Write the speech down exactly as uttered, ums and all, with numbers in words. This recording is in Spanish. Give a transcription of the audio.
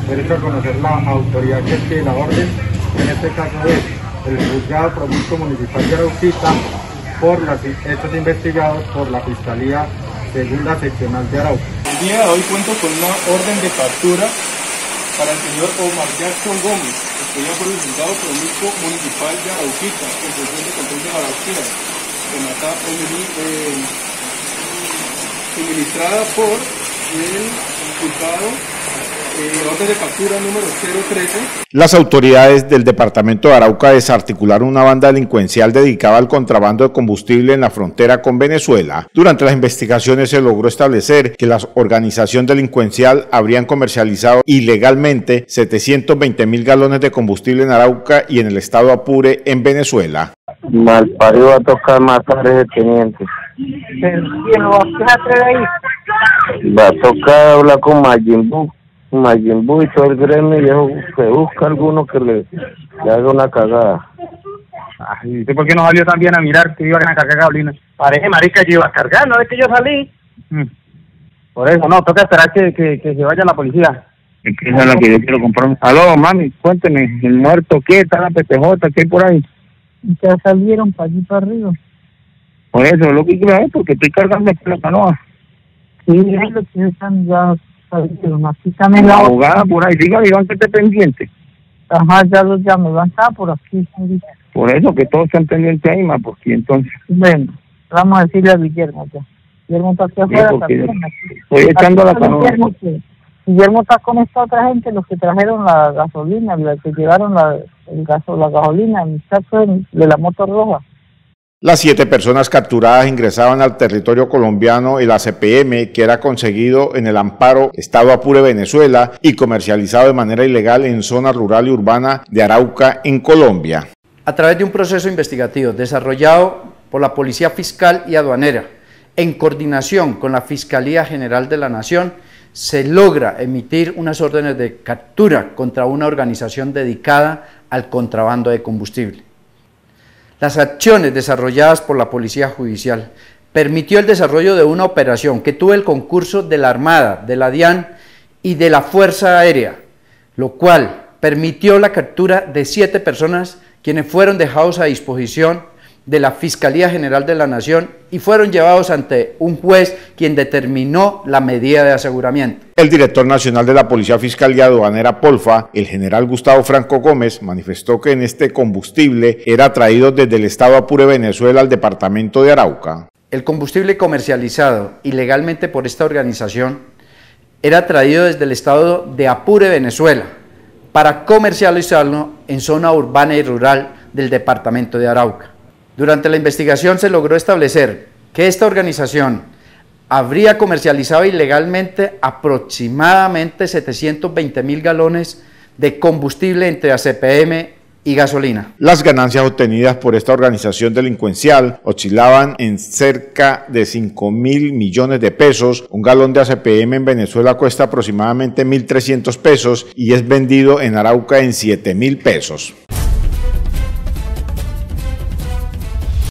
derecho a conocer la autoridad que tiene la orden, en este caso es el Juzgado Provincial Municipal de Arauquita, por los hechos investigados por la Fiscalía Segunda Seccional de Arauca. El día de hoy cuento con una orden de captura para el señor Omar Jackson Gómez, expedida por el Juzgado Provincial Municipal de Arauquita, en función de control de Arauquita, en acá eh, suministrada por el Juzgado eh, orden de captura número cero trece. Las autoridades del departamento de Arauca desarticularon una banda delincuencial dedicada al contrabando de combustible en la frontera con Venezuela. Durante las investigaciones se logró establecer que la organización delincuencial habrían comercializado ilegalmente setecientos veinte mil galones de combustible en Arauca y en el estado Apure, en Venezuela. Malparido va a tocar matar a ese teniente. ¿Quién lo va a hacer ahí? Va a tocar hablar con Majin Buu. Majin Buu y todo el gremio, y se busca alguno que le, le haga una cagada. Ay, ¿por qué no salió también a mirar que iban a cargar gasolina? Parece, marica, yo iba a cargar, no es que yo salí. Mm. Por eso, no, toca esperar que, que, que se vaya la policía. Es que esa es la que yo quiero comprar. Aló, mami, cuénteme, ¿el muerto qué? ¿Está la P T J? ¿Qué hay por ahí? Ya salieron para allí para arriba. Por eso, es lo que quiero es porque estoy cargando aquí la canoa. Sí, es lo que están ya salieron. Aquí también la la abogada por ahí, dígale, Iván, que esté pendiente. Ajá, ya los llamo, van a estar por aquí. Ahorita. Por eso, que todos estén pendientes ahí, más, porque entonces... Bueno, vamos a decirle a Guillermo ya. Guillermo está aquí afuera sí, también. Estoy echando la canoa. Guillermo, que, Guillermo está con esta otra gente, los que trajeron la gasolina, los que llevaron la, el gaso, la gasolina, el muchacho de la moto roja. Las siete personas capturadas ingresaban al territorio colombiano el A C P M, que era conseguido en el Amparo, estado Apure, Venezuela, y comercializado de manera ilegal en zona rural y urbana de Arauca, en Colombia. A través de un proceso investigativo desarrollado por la Policía Fiscal y Aduanera, en coordinación con la Fiscalía General de la Nación, se logra emitir unas órdenes de captura contra una organización dedicada al contrabando de combustible. Las acciones desarrolladas por la Policía Judicial permitió el desarrollo de una operación que tuvo el concurso de la Armada, de la DIAN y de la Fuerza Aérea, lo cual permitió la captura de siete personas quienes fueron dejados a disposición de la Fiscalía General de la Nación y fueron llevados ante un juez quien determinó la medida de aseguramiento. El director nacional de la Policía Fiscal y Aduanera Polfa, el general Gustavo Franco Gómez, manifestó que en este combustible era traído desde el estado Apure, Venezuela, al departamento de Arauca. El combustible comercializado ilegalmente por esta organización era traído desde el estado de Apure, Venezuela, para comercializarlo en zona urbana y rural del departamento de Arauca. Durante la investigación se logró establecer que esta organización habría comercializado ilegalmente aproximadamente setecientos veinte mil galones de combustible entre A C P M y gasolina. Las ganancias obtenidas por esta organización delincuencial oscilaban en cerca de cinco mil millones de pesos. Un galón de A C P M en Venezuela cuesta aproximadamente mil trescientos pesos y es vendido en Arauca en siete mil pesos.